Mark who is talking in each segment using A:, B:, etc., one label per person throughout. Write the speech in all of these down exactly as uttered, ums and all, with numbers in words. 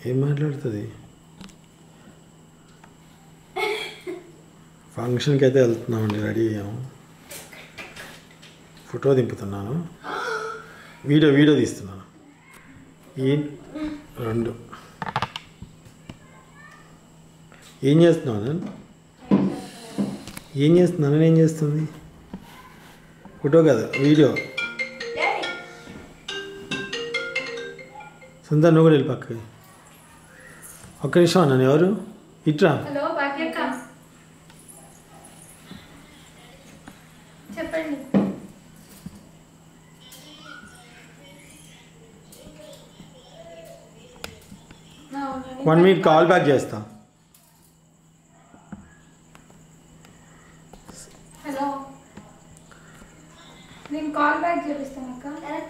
A: ఏం మాట్లాడుతుంది? ఫంక్షన్కి అయితే వెళ్తున్నామండి, రెడీ అయ్యాము. ఫోటో దింపుతున్నాను, వీడియో వీడియో తీస్తున్నాను. ఈ రెండు ఏం చేస్తున్నాను ఏం చేస్తున్నాను ఏం చేస్తుంది? ఫోటో కదా, వీడియో. సుందర్ నువ్వు కూడా వెళ్ళి పక్కకి. ఒక్క నిమిషం అన్నాను. ఎవరు? ఇట్రా.
B: చెప్పండి.
A: వన్ మినిట్ కాల్ బ్యాక్ చేస్తా.
B: హలో, నేను కాల్ బ్యాక్ చేపిస్తాను అక్క.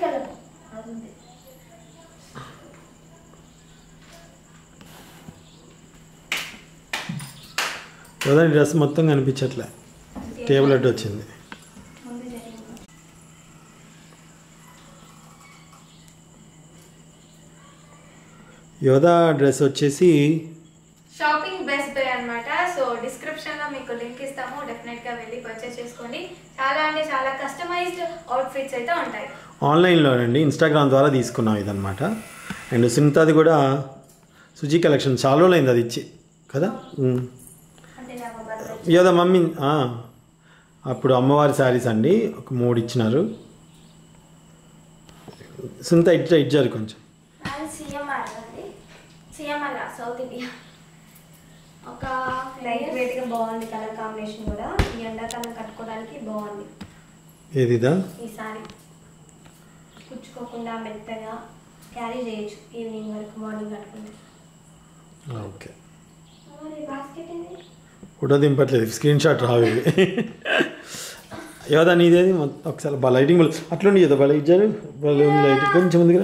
A: కదా డ్రెస్ మొత్తం కనిపించట్లే, టేబుల్ అడ్డు వచ్చింది. యోధా డ్రెస్ వచ్చేసి
B: షాపింగ్ బెస్ట్ బై అనమాట. సో డిస్క్రిప్షన్లో మీకు లింక్ ఇస్తాము, డెఫినెట్గా వెళ్ళి పర్చేస్ చేసుకోండి. చాలా అంటే చాలా కస్టమైజ్డ్ అవుట్ఫిట్స్ అయితే ఉంటాయి.
A: ఆన్లైన్లోనండి, ఇన్స్టాగ్రామ్ ద్వారా తీసుకున్నాం ఇదనమాట. అండ్ సునీతది కూడా సుజీ కలెక్షన్, చాలా రోజులు అయింది అది ఇచ్చి కదా. యోధా మమ్మీ అప్పుడు అమ్మవారి శారీస్ అండి, ఒక మూడు ఇచ్చినారు. సునీత ఇచ్చా ఇచ్చారు కొంచెం.
C: సౌత్ ఇండియా ఒక లైట్ వెయిట్ గా బాగుంది, కలర్ కాంబినేషన్ కూడా ఈ ఎండాకాలం కట్టుకోవడానికి బాగుంది.
A: ఏదిదా?
C: ఈ సారీ కుచ్చుకోకుండా మెత్తగా క్యారీ చేయొచ్చు ఈవినింగ్ వరకు, మార్నింగ్ కట్టుకుంటే.
A: ఓకే,
C: బాస్కెట్ ఇది
A: ఫోటో దింపట్లేదు, స్క్రీన్ షాట్ రావు. యోధా నీదేది? ఒకసారి బా లైటింగ్ అట్లుండి కదా, బా ఇచ్చారు లైటింగ్ కొంచెం ముందుగా,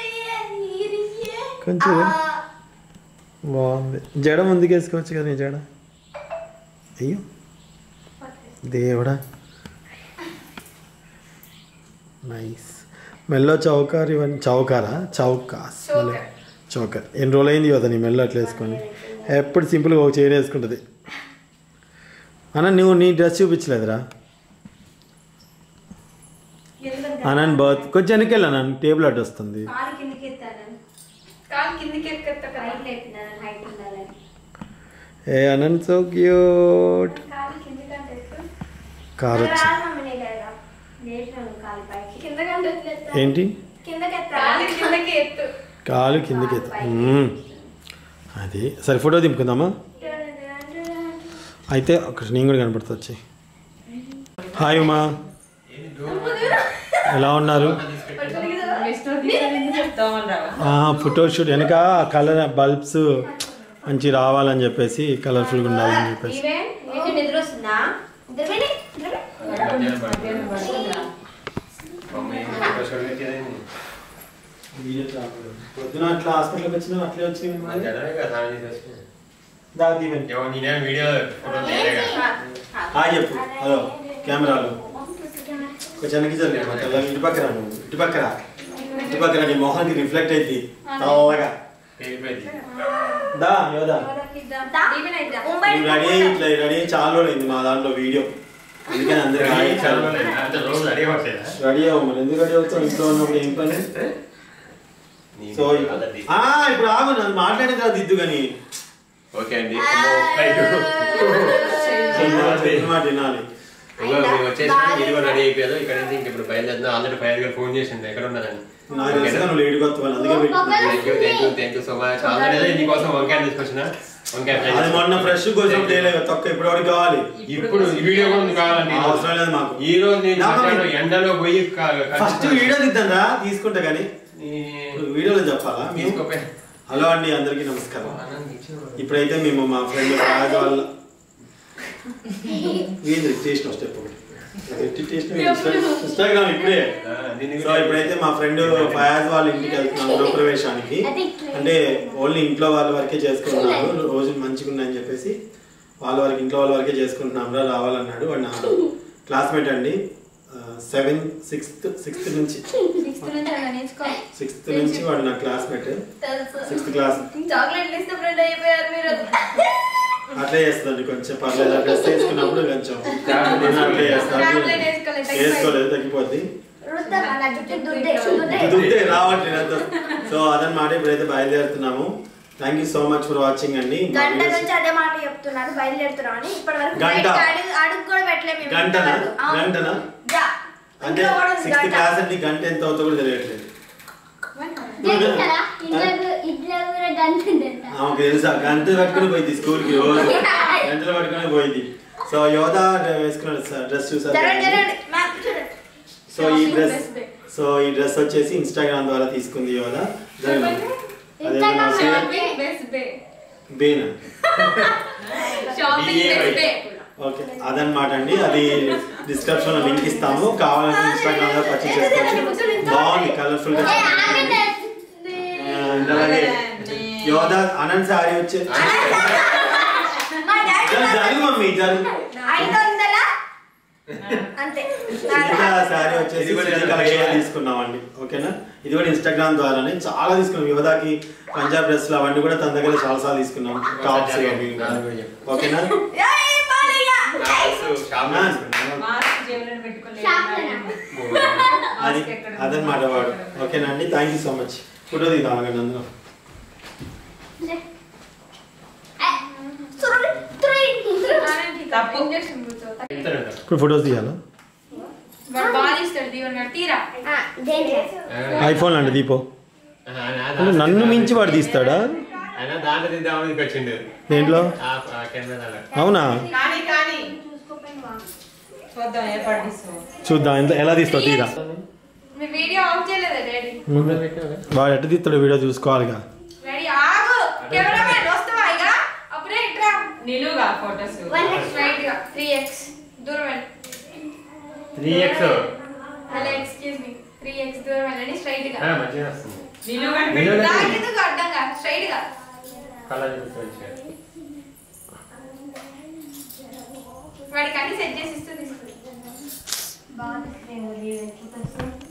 A: కొంచెం బాగుంది. జడ ముందుకు వేసుకోవచ్చు కదా, నీ జడ. అయ్యో దేవుడా, నైస్. మెల్లో చౌకార్ ఇవన్నీ చౌకారా? చౌకాస్ చౌకర్. ఎన్ని రోజులు అయింది కదా నీ మెల్లో అట్లా వేసుకొని? ఎప్పుడు సింపుల్గా ఒక చైన్ వేసుకుంటుంది. అన్న నువ్వు నీ డ్రెస్ చూపించలేదురా అన్న. బర్త్ కొంచెం వెనక్కి వెళ్ళా, నన్ను టేబుల్ అడ్డు వస్తుంది. ఏ అనంత్ సో క్యూట్. కార్ వచ్చి ఏంటి? కాలు కిందకి ఎత్తు. అది సరే, ఫోటో దింపుకుందామా? అయితే ఒక నేను కూడా కనపడుతూ వచ్చి. హాయ్ ఉమా, ఎలా ఉన్నారు? ఫోటోషూట్ వెనక కలర్ బల్బ్స్ మంచి రావాలని చెప్పేసి, కలర్ఫుల్గా ఉండాలని చెప్పేసి. పొద్దున అట్లా హాస్పిటల్కి వచ్చినా అట్లే వచ్చింది. చెప్పు హలో కెమెరాలో కొంచెం వెనక్కి జరిగాను. ఇటు పక్కన ఇటు పక్కన ఇటు పక్కన నీ మొహానికి రిఫ్లెక్ట్ అయింది తల్లగా. దా యోధా రెడీ అయ్యి ఇట్లా రెడీ అయ్యి చాలా రోజులు అయింది మా దాంట్లో వీడియో, అందుకని అందరూ రెడీ అవ్వ. మరి ఎందుకు రెడీ అవుతావు? ఇంట్లో ఉన్నప్పుడు ఏం పని? సో ఇప్పుడు ఆగు, నన్ను మాట్లాడిన తర్వాత దిద్దు కానీ.
D: ఓకే అండి,
A: మాట వినాలి.
D: వచ్చేసి ఇది కూడా రెడీ అయిపోయారు. ఇక్కడ నుంచి ఇంక ఇప్పుడు బయలుదేరుతున్నా. ఆల్రెడీ ఫైవ్ గారు ఫోన్ చేసింది, ఎక్కడ ఉన్నదని. Thank you so much. Already నీకోసం వంకాయ తీసుకొచ్చిన. వంకాయ
A: మొన్న ఫ్రెష్ కోసం తక్కువ ఇప్పుడు వరకు కావాలి.
D: ఇప్పుడు వీడియో కూడా కావాలండి,
A: అవసరం లేదు మాకు.
D: ఈ రోజు నేను ఎండలో పోయి
A: ఫస్ట్ వీడియో తీద్దాంరా, తీసుకుంటా కానీ వీడియోలో చెప్పాలా? హలో అండి, అందరికీ నమస్కారం. ఇప్పుడైతే మేము మా ఫ్రెండ్ రాజు వాళ్ళ టేస్ట్ స్టెప్ ఇన్స్టాగ్రామ్ ఇప్పుడే. సో ఇప్పుడైతే మా ఫ్రెండ్ ఫయాజ్ వాళ్ళ ఇంటికి వెళ్తున్నాం గృహప్రవేశానికి. అంటే ఓన్లీ ఇంట్లో వాళ్ళ వరకే చేసుకుంటున్నారు, రోజులు మంచిగా ఉన్నాయని చెప్పేసి వాళ్ళ వరకు ఇంట్లో వాళ్ళ వరకే చేసుకుంటున్నాం రా రావాలన్నాడు. వాడు నా క్లాస్మేట్ అండి, సెవెన్ సిక్స్త్ సిక్స్త్ నుంచి
B: సిక్స్త్ నుంచి అలా నేర్చుకో.
A: సిక్స్త్ నుంచి వాడు నా క్లాస్మేట్.
B: తెలుసు.
A: Sixth class.
B: చాక్లెట్లు ఇస్తే ఫ్రెండ్ అయిపోయారు మీరు.
A: అట్లే చేస్తుంది కొంచెం పర్లేదు. డ్రెస్ వేసుకున్నప్పుడు కొంచెం అట్లే చేస్తాను. వేసుకోలేదు తగ్గిపోద్ది. దుద్దే రావట్లేదు. సో అదనమాట ఇప్పుడైతే బయలుదేరుతున్నాము. Thank you so much for watching అండి.
C: గంట నుంచి అదే మాట చెప్తున్నాను బయలుదేరుతున్నాం అని. ఇప్పటి వరకు
A: గంట
C: అడుగు కూడా పెట్టలేదు.
A: గంటనా గంటనా అంటే సిక్స్త్ క్లాస్ అంటే గంట ఎంత అవుతుందో కూడా తెలియట్లేదు. ఆమెకు తెలుసా గంట పట్టుకుని పోయింది స్కూల్కి రోజు గంటలు పట్టుకుని పోయింది. సో యోధా వేసుకున్నాడు డ్రెస్ చూసారు. సో ఈ డ్రెస్ సో ఈ డ్రెస్ వచ్చేసి ఇన్స్టాగ్రామ్ ద్వారా తీసుకుంది యోధా. ఓకే అదనమాట అండి. అది డిస్క్రిప్షన్ లో లింక్ ఇస్తాము. కావాలంటే ఇన్స్టాగ్రామ్ లో పర్చేస్ చేసుకోవచ్చు. బాగుంది కలర్ఫుల్ గా. అలాగే యోధా అనంత్ సారీ వచ్చే జరుగు మమ్మీ జరుగు సారీ వచ్చేసి కలెక్షన్ తీసుకున్నామండి. ఓకేనా ఇది కూడా ఇన్స్టాగ్రామ్ ద్వారానే చాలా తీసుకున్నాం. యోధాకి పంజాబ్ డ్రెస్లు అవన్నీ కూడా తన దగ్గర చాలా సార్లు తీసుకున్నాం. టాప్స్ ఓకేనా అది అదనమాట వాడు. ఓకేనా అండి thank you so much. Photo దిగాలండి అందులో. ఇప్పుడు ఫొటోస్ తీయాలా? ఐఫోన్ అండి దీపో. అంటే నన్ను మించి వాడు తీస్తాడా? దేంట్లో? అవునా చూద్దాం ఎంత ఎలా తీస్తావు తీరా. వాడు ఎట్ట తీస్తాడు వీడియో చూసుకోవాలిగా.
B: వాడికి అన్ని సెట్ చేసి ఇస్తూ తీసుకుంటాం.